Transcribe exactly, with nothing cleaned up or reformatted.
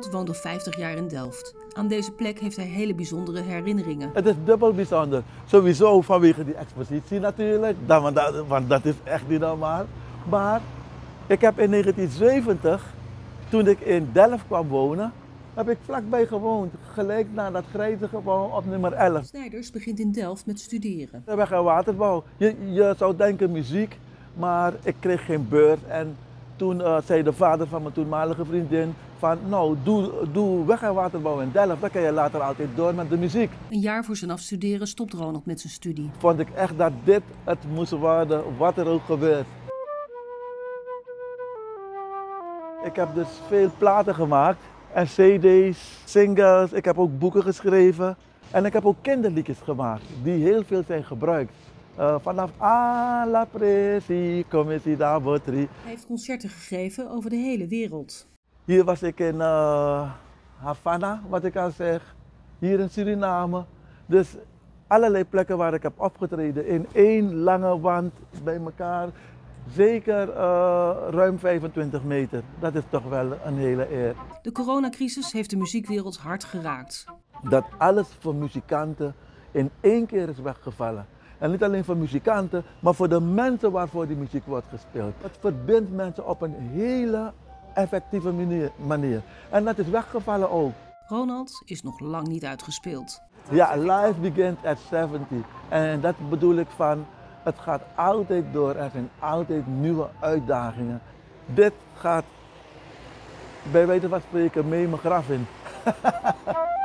Ronald woont al vijftig jaar in Delft. Aan deze plek heeft hij hele bijzondere herinneringen. Het is dubbel bijzonder. Sowieso vanwege die expositie natuurlijk, want dat, want dat is echt niet normaal. Maar ik heb in negentien zeventig, toen ik in Delft kwam wonen, heb ik vlakbij gewoond, gelijk na dat grijze gebouw op nummer elf. Snijders begint in Delft met studeren. Weg- en waterbouw. Je, je zou denken muziek, maar ik kreeg geen beurs. En toen uh, zei de vader van mijn toenmalige vriendin van nou, doe, doe weg- en waterbouw in Delft, dan kan je later altijd door met de muziek. Een jaar voor zijn afstuderen stopt Ronald met zijn studie. Vond ik echt dat dit het moest worden, wat er ook gebeurt. Ik heb dus veel platen gemaakt en cd's, singles, ik heb ook boeken geschreven. En ik heb ook kinderliedjes gemaakt die heel veel zijn gebruikt. Uh, vanaf A la Presi, Commissie da Botri. Hij heeft concerten gegeven over de hele wereld. Hier was ik in uh, Havana, wat ik al zeg. Hier in Suriname. Dus allerlei plekken waar ik heb opgetreden in één lange wand bij elkaar. Zeker uh, ruim vijfentwintig meter. Dat is toch wel een hele eer. De coronacrisis heeft de muziekwereld hard geraakt. Dat alles voor muzikanten in één keer is weggevallen. En niet alleen voor muzikanten, maar voor de mensen waarvoor die muziek wordt gespeeld. Het verbindt mensen op een hele effectieve manier. manier. En dat is weggevallen ook. Ronald is nog lang niet uitgespeeld. Ja, life begins at zeventig. En dat bedoel ik van, het gaat altijd door. Er zijn altijd nieuwe uitdagingen. Dit gaat bij wijze van spreken mee mijn graf in.